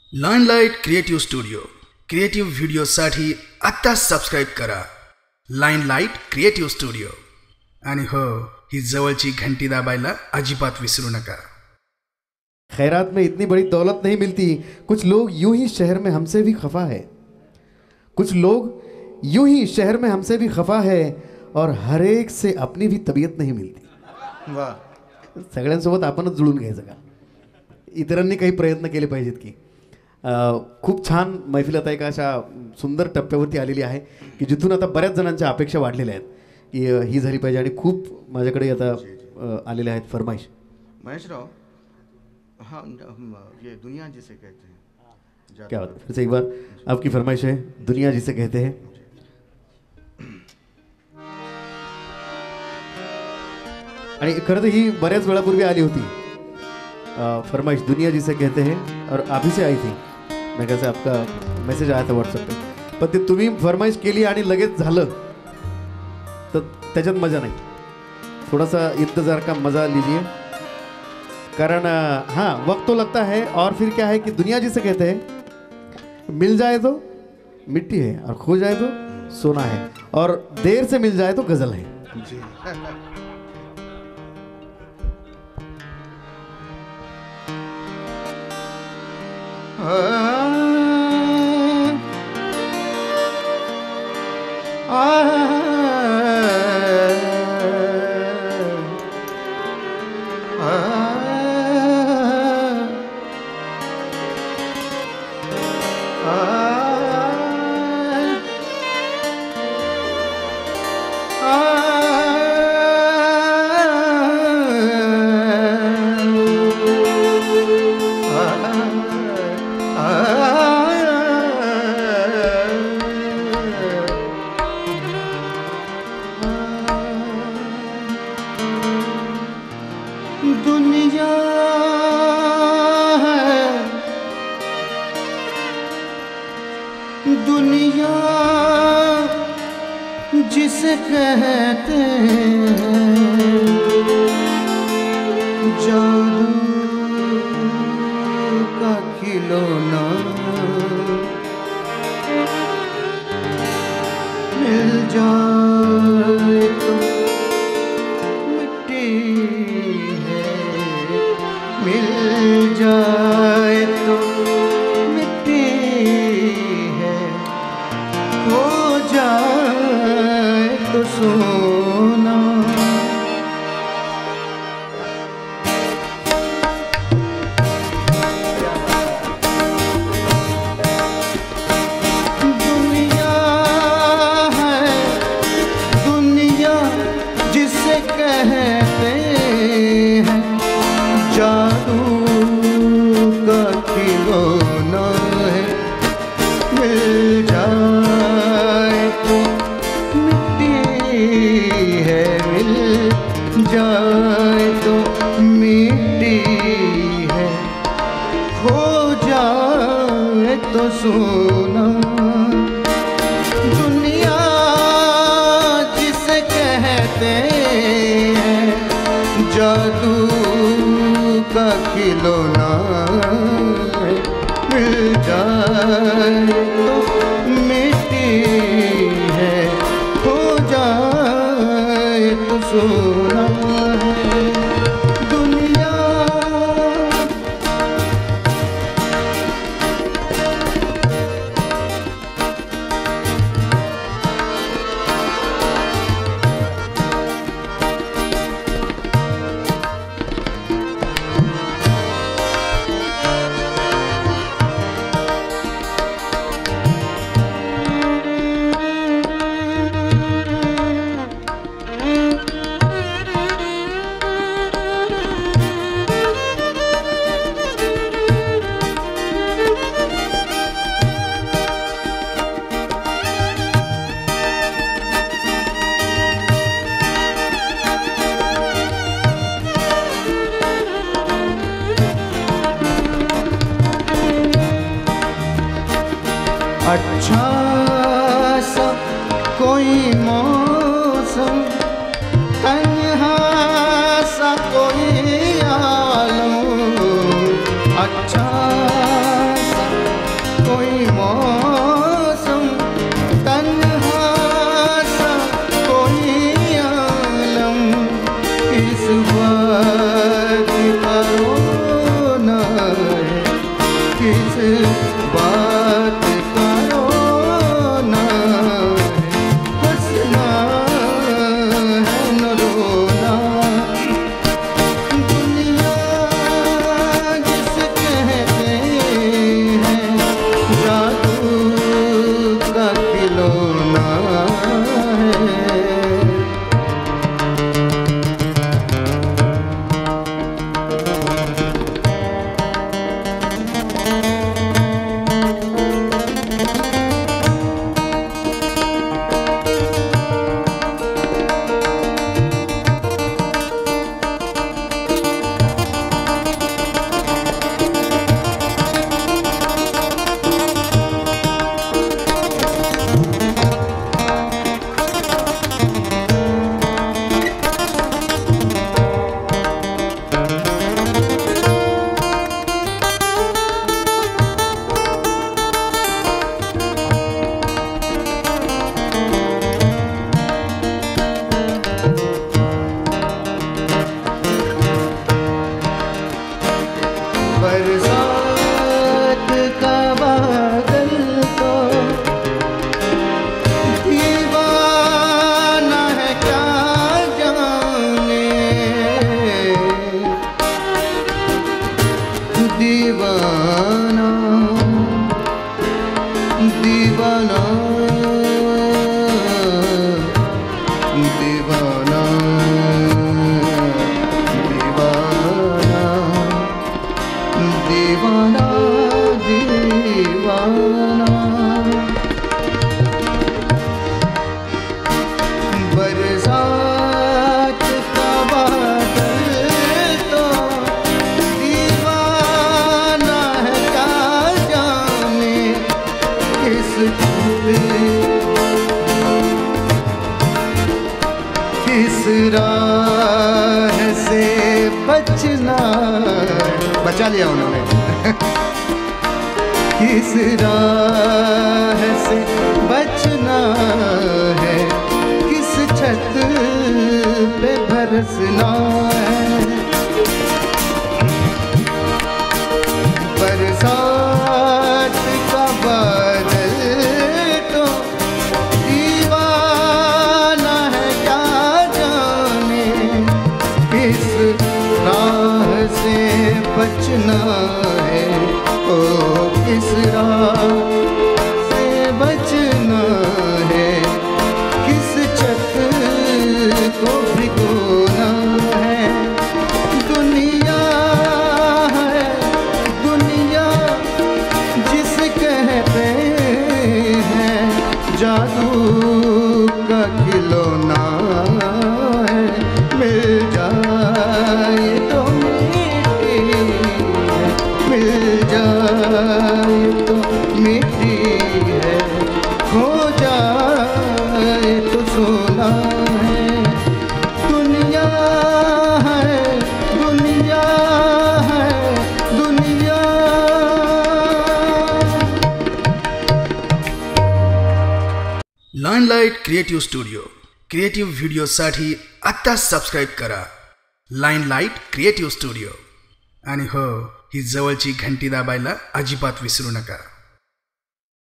लाईनलाईट creative studio creative व्हिडिओसाठी आत्ता subscribe करा. Line light creative studio. आणि हो, ही जवळची घंटी दाबायला अजिबात विसरू नका. खैरात में इतनी बड़ी दौलत नहीं मिलती. कुछ लोग यूं ही शहर में हमसे भी खफा है. कुछ लोग यूं ही शहर में हमसे भी खफा है और हर एक से अपनी भी तबीयत नहीं मिलती. वाह, सगळ्यांसोबत आपणच जुळून घ्यायचं का? इतरांनी काही प्रयत्न केले पाहिजेत की. खूप छान मैफिल आता एका अशा सुंदर टप्प्यावरती आलेली आहे की जिथून आता बऱ्याच जणांच्या अपेक्षा वाढलेल्या आहेत की ही झाली पाहिजे. आणि खूप माझ्याकडे आता आलेल्या आहेत फरमाईश. महेशराव, हाँ, ये दुनिया जिसे कहते हैं. क्या बात है. फिर से एक बार आपकी फरमाइश है, दुनिया जिसे कहते हैं. आणि खरं तर ही बऱ्याच वेळापूर्वी आली होती फरमाइश, दुनिया जिसे कहते हैं, और आप ही से आई थी. मैं कैसे आपका मैसेज आया था व्हाट्सएप पे, पण ते तुम्ही फरमाइश केली आणि लगेच झालं तर त्याच्यात मजा नाही. थोडासा इंतजार का मजा लीजिए, कारण हाँ वक्त तो लगता है. और फिर क्या है कि दुनिया जिसे कहते हैं, मिल जाए तो मिट्टी है और खो जाए तो सोना है, और देर से मिल जाए तो गजल है. जी. दुनिया है, दुनिया जिसे कहते हैं, जादू का खिलौना. मिल जाए तो मिट्टी है, मिल जाए तो मिट्टी है, खो जाए तो सोना. दुनिया है, दुनिया जिसे कहते हैं, जादू का खिलौना है. मिल जाए तो मिट्टी है, मिल जाए तो मिट्टी है, खो जाए तो सोना. दुनिया जिसे कहते हैं, जादू का खिलौना है. मिल जाए तो मिट्टी है, खो जाए तो सोना है. दुनिया अच्छा सा कोई मौसम, तन्हा सा कोई आलम, अच्छा सा किस बात का रोना है, हंसना है न रोना। दुनिया जिस कहते हैं जादू का खिलौना है। बरसात का बादल तो दीवाना है क्या जाने, दीवाना दीवाना दीवाना दीवाना दीवाना। बरसात का बादल तो दीवाना है क्या जाने, किस राह से बचना, बचा लिया उन्होंने। किस राह से बचना है, किस छत पे बरसना है। बरसात का बादल तो दीवाना है क्या जाने, किस राह से बचना है, ओ किस राह से बचना है, किस छत को भिगोना है। दुनिया है दुनिया जिस कहते हैं जादू का खिलौना है, मिल जाए तो मीठी है, मिल जाए तो मीठी है, खो जाए तो सोना है। दुनिया है दुनिया है दुनिया। लाईनलाईट क्रिएटिव्ह स्टुडिओ क्रिएटिव्ह व्हिडिओसाठी आत्ता सबस्क्राईब करा लाईनलाईट क्रिएटिव्ह स्टुडिओ। आणि हो, ही जवळची घंटी दाबायला अजिबात विसरू नका।